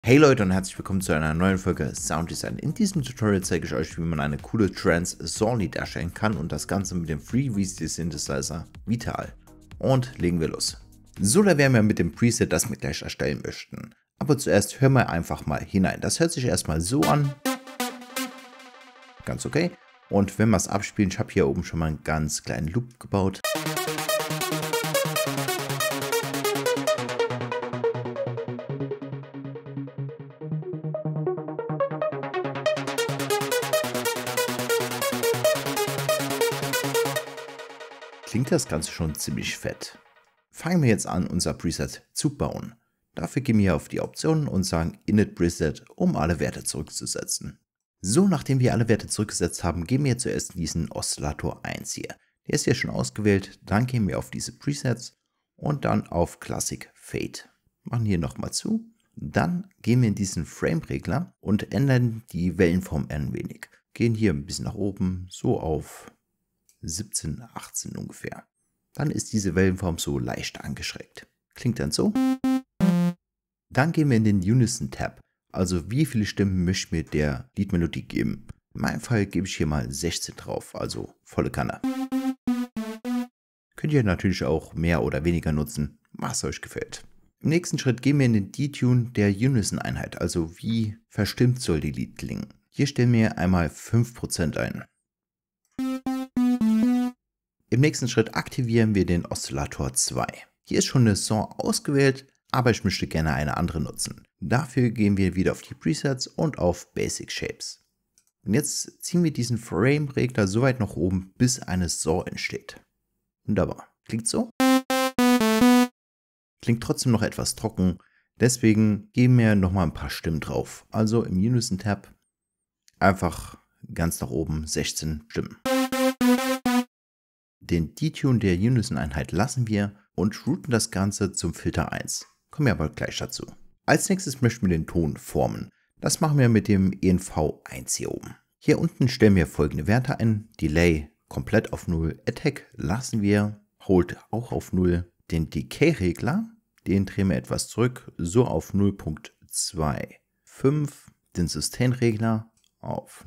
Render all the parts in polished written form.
Hey Leute und herzlich willkommen zu einer neuen Folge Sound Design. In diesem Tutorial zeige ich euch, wie man eine coole Trance-Saw-Lead erstellen kann und das Ganze mit dem FreeVST Synthesizer Vital. Und legen wir los. So, da wären wir mit dem Preset, das wir gleich erstellen möchten. Aber zuerst hören wir einfach mal hinein. Das hört sich erstmal so an. Ganz okay. Und wenn wir es abspielen, ich habe hier oben schon mal einen ganz kleinen Loop gebaut. Klingt das Ganze schon ziemlich fett. Fangen wir jetzt an, unser Preset zu bauen. Dafür gehen wir hier auf die Optionen und sagen Init Preset, um alle Werte zurückzusetzen. So, nachdem wir alle Werte zurückgesetzt haben, gehen wir zuerst in diesen Oszillator 1 hier. Der ist hier schon ausgewählt, dann gehen wir auf diese Presets und dann auf Classic Fade. Machen hier nochmal zu. Dann gehen wir in diesen Frame-Regler und ändern die Wellenform ein wenig. Gehen hier ein bisschen nach oben, so auf 17, 18 ungefähr. Dann ist diese Wellenform so leicht angeschrägt. Klingt dann so. Dann gehen wir in den Unison-Tab. Also wie viele Stimmen möchten wir der Liedmelodie geben. In meinem Fall gebe ich hier mal 16 drauf, also volle Kanne. Könnt ihr natürlich auch mehr oder weniger nutzen, was euch gefällt. Im nächsten Schritt gehen wir in den Detune der Unison-Einheit, also wie verstimmt soll die Lied klingen. Hier stellen wir einmal 5% ein. Im nächsten Schritt aktivieren wir den Oszillator 2. Hier ist schon eine Saw ausgewählt, aber ich möchte gerne eine andere nutzen. Dafür gehen wir wieder auf die Presets und auf Basic Shapes. Und jetzt ziehen wir diesen Frame-Regler so weit nach oben, bis eine Saw entsteht. Wunderbar. Klingt so. Klingt trotzdem noch etwas trocken, deswegen geben wir nochmal ein paar Stimmen drauf. Also im Unison-Tab einfach ganz nach oben 16 Stimmen. Den Detune der Unison-Einheit lassen wir und routen das Ganze zum Filter 1. Kommen wir aber gleich dazu. Als nächstes möchten wir den Ton formen. Das machen wir mit dem ENV1 hier oben. Hier unten stellen wir folgende Werte ein. Delay komplett auf 0, Attack lassen wir, Hold auch auf 0. Den Decay-Regler, den drehen wir etwas zurück, so auf 0.25. Den Sustain-Regler auf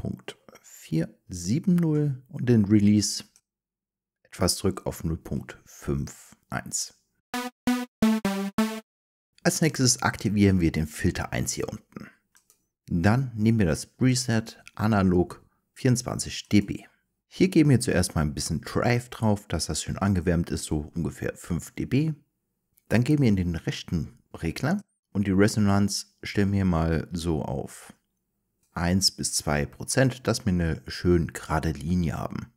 0.470 und den Release etwas zurück auf 0.51. Als nächstes aktivieren wir den Filter 1 hier unten. Dann nehmen wir das Preset Analog 24 dB. Hier geben wir zuerst mal ein bisschen Drive drauf, dass das schön angewärmt ist, so ungefähr 5 dB. Dann gehen wir in den rechten Regler und die Resonanz stellen wir mal so auf 1 bis 2%, dass wir eine schön gerade Linie haben.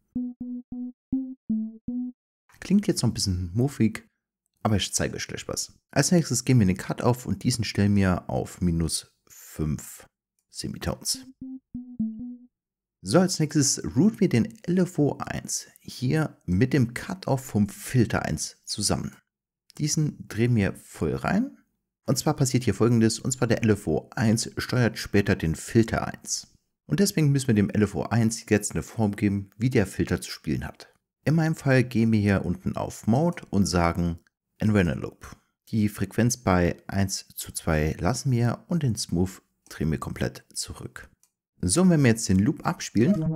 Klingt jetzt noch ein bisschen muffig, aber ich zeige euch gleich was. Als nächstes gehen wir in den Cut auf und diesen stellen wir auf -5 Semitones. So, als nächstes routen wir den LFO1 hier mit dem Cut-Off vom Filter 1 zusammen. Diesen drehen wir voll rein. Und zwar passiert hier Folgendes, und zwar der LFO1 steuert später den Filter 1. Und deswegen müssen wir dem LFO1 jetzt eine Form geben, wie der Filter zu spielen hat. In meinem Fall gehen wir hier unten auf Mode und sagen Envelope. Die Frequenz bei 1:2 lassen wir und den Smooth drehen wir komplett zurück. So, wenn wir jetzt den Loop abspielen,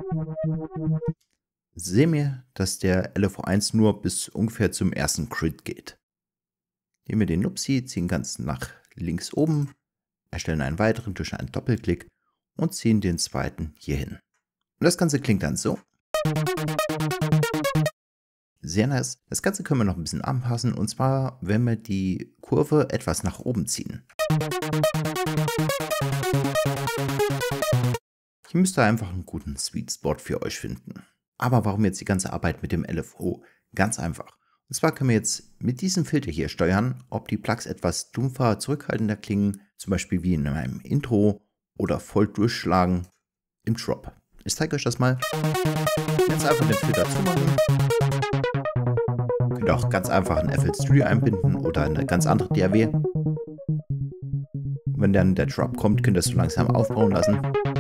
sehen wir, dass der LFO1 nur bis ungefähr zum ersten Grid geht. Nehmen wir den Nupsi, ziehen ganz nach links oben, erstellen einen weiteren durch einen Doppelklick und ziehen den zweiten hier hin. Und das Ganze klingt dann so. Sehr nice. Das Ganze können wir noch ein bisschen anpassen, und zwar, wenn wir die Kurve etwas nach oben ziehen. Hier müsst ihr einfach einen guten Sweet Spot für euch finden. Aber warum jetzt die ganze Arbeit mit dem LFO? Ganz einfach. Und zwar können wir jetzt mit diesem Filter hier steuern, ob die Plugs etwas dumpfer, zurückhaltender klingen, zum Beispiel wie in meinem Intro, oder voll durchschlagen im Drop. Ich zeige euch das mal. Jetzt einfach den Filter zumachen. Ihr könnt auch ganz einfach ein FL Studio einbinden oder eine ganz andere DAW. Wenn dann der Drop kommt, könnt ihr es so langsam aufbauen lassen.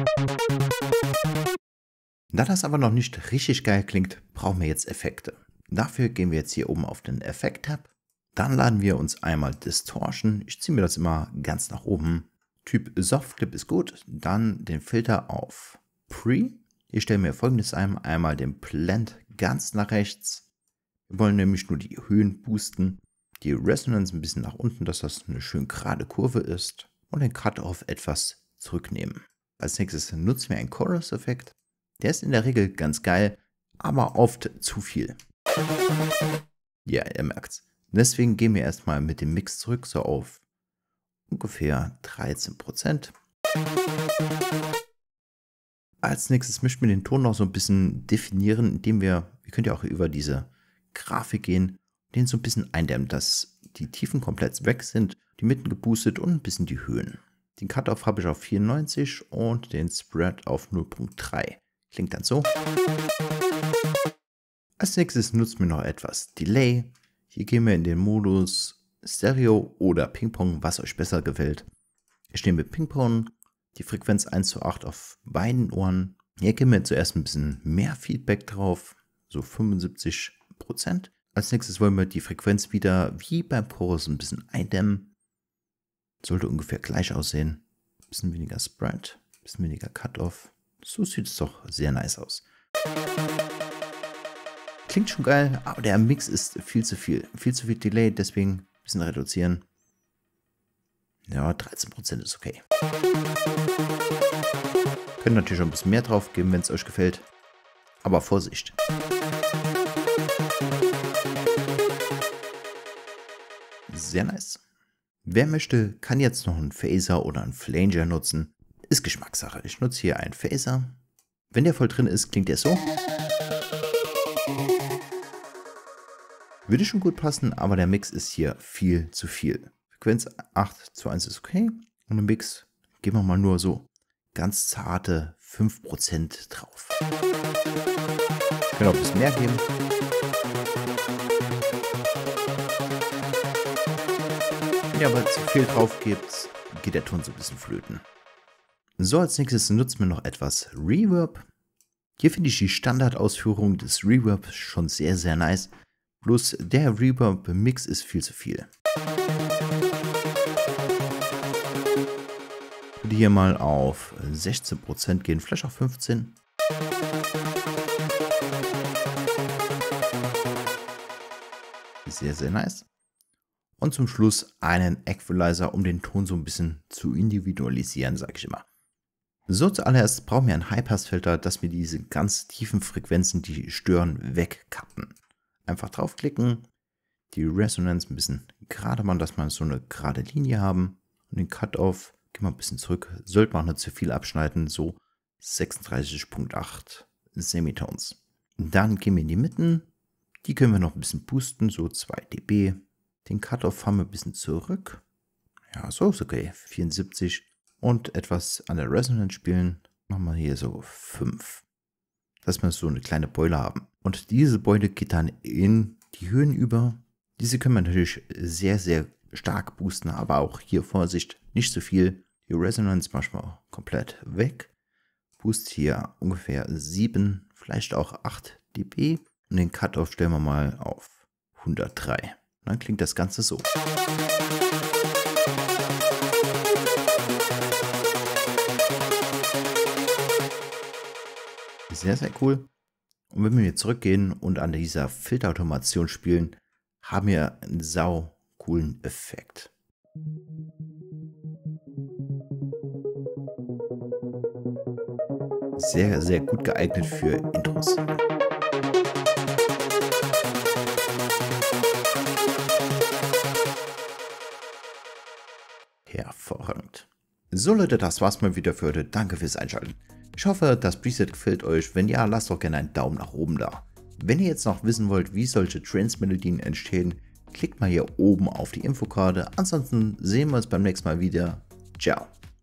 Da das aber noch nicht richtig geil klingt, brauchen wir jetzt Effekte. Dafür gehen wir jetzt hier oben auf den Effekt-Tab. Dann laden wir uns einmal Distortion. Ich ziehe mir das immer ganz nach oben. Typ Softclip ist gut. Dann den Filter auf Pre. Ich stelle mir folgendes ein. Einmal den Blend ganz nach rechts. Wir wollen nämlich nur die Höhen boosten. Die Resonance ein bisschen nach unten, dass das eine schön gerade Kurve ist. Und den Cut-Off etwas zurücknehmen. Als nächstes nutzen wir einen Chorus-Effekt. Der ist in der Regel ganz geil, aber oft zu viel. Ja, ihr merkt's. Deswegen gehen wir erstmal mit dem Mix zurück, so auf ungefähr 13%. Als nächstes möchten wir den Ton noch so ein bisschen definieren, indem wir könnt ja auch über diese Grafik gehen, den so ein bisschen eindämmen, dass die Tiefen komplett weg sind, die Mitten geboostet und ein bisschen die Höhen. Den Cut-Off habe ich auf 94 und den Spread auf 0.3. Klingt dann so. Als nächstes nutzen wir noch etwas Delay. Hier gehen wir in den Modus Stereo oder Ping-Pong, was euch besser gefällt. Ich nehme Ping-Pong, die Frequenz 1:8 auf beiden Ohren. Hier geben wir zuerst ein bisschen mehr Feedback drauf, so 75%. Als nächstes wollen wir die Frequenz wieder wie beim Chorus ein bisschen eindämmen. Sollte ungefähr gleich aussehen. Ein bisschen weniger Spread, ein bisschen weniger Cut-Off. So sieht es doch sehr nice aus. Klingt schon geil, aber der Mix ist viel zu viel. Viel zu viel Delay, deswegen ein bisschen reduzieren. Ja, 13% ist okay. Könnt natürlich auch ein bisschen mehr drauf geben, wenn es euch gefällt. Aber Vorsicht. Sehr nice. Wer möchte, kann jetzt noch einen Phaser oder einen Flanger nutzen. Ist Geschmackssache. Ich nutze hier einen Phaser. Wenn der voll drin ist, klingt der so. Würde schon gut passen, aber der Mix ist hier viel zu viel. Frequenz 8:1 ist okay. Und im Mix geben wir mal nur so ganz zarte 5% drauf. Können auch ein bisschen mehr geben. Wenn ihr aber zu viel drauf gebt, geht der Ton so ein bisschen flöten. So, als nächstes nutzen wir noch etwas Reverb. Hier finde ich die Standardausführung des Reverb schon sehr, sehr nice. Bloß der Reverb-Mix ist viel zu viel. Ich würde hier mal auf 16% gehen, vielleicht auf 15%. Sehr, sehr nice. Und zum Schluss einen Equalizer, um den Ton so ein bisschen zu individualisieren, sage ich immer. So, zuallererst brauchen wir einen High-Pass-Filter, dass wir diese ganz tiefen Frequenzen, die stören, wegkappen. Einfach draufklicken, die Resonance ein bisschen gerade machen, dass wir so eine gerade Linie haben. Und den Cut-Off gehen wir ein bisschen zurück. Sollte man nicht zu viel abschneiden, so 36,8 Semitones. Dann gehen wir in die Mitten. Die können wir noch ein bisschen boosten, so 2 dB. Den Cut-Off haben wir ein bisschen zurück. Ja, so ist okay. 74. Und etwas an der Resonance spielen. Machen wir hier so 5. Dass wir so eine kleine Beule haben. Und diese Beule geht dann in die Höhen über. Diese können wir natürlich sehr, sehr stark boosten, aber auch hier Vorsicht, nicht zu viel. Die Resonance manchmal komplett weg. Boost hier ungefähr 7, vielleicht auch 8 dB. Und den Cut-Off stellen wir mal auf 103. Und dann klingt das Ganze so. Sehr, sehr cool. Und wenn wir hier zurückgehen und an dieser Filterautomation spielen, haben wir einen sau coolen Effekt. Sehr, sehr gut geeignet für Intros. Hervorragend. So Leute, das war's mal wieder für heute. Danke fürs Einschalten. Ich hoffe, das Preset gefällt euch. Wenn ja, lasst doch gerne einen Daumen nach oben da. Wenn ihr jetzt noch wissen wollt, wie solche Trance-Melodien entstehen, klickt mal hier oben auf die Infokarte. Ansonsten sehen wir uns beim nächsten Mal wieder. Ciao.